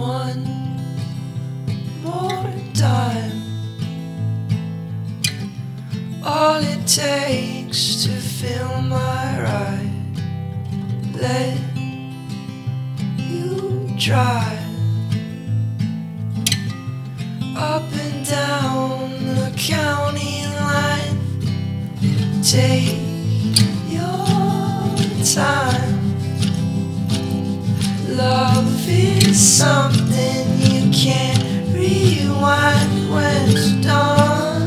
One more time, all it takes to fill my ride. Let you drive up and down the county line. Take your time. Love is something you can't rewind when it's done.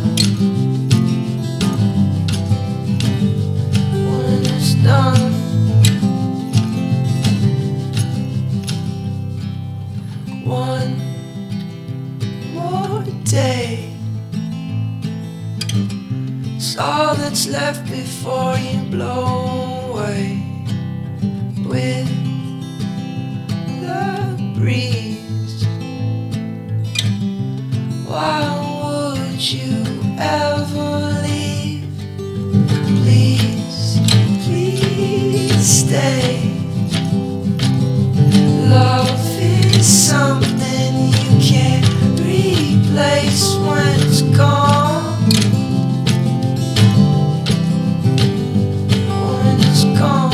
When it's done. One more day, it's all that's left before you blow away with the breeze. Why would you ever leave? Please, please stay. Love is something you can't replace when it's gone. When it's gone.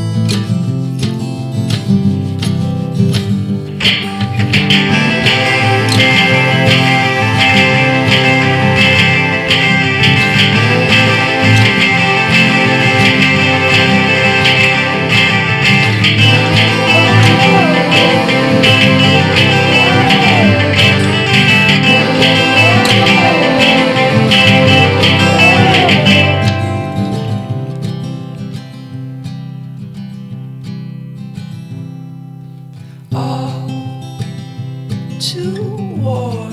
All to war.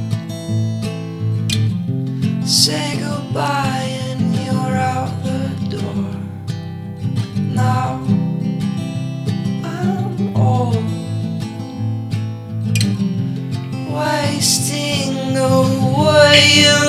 Say goodbye and you're out the door. Now I'm old, wasting away.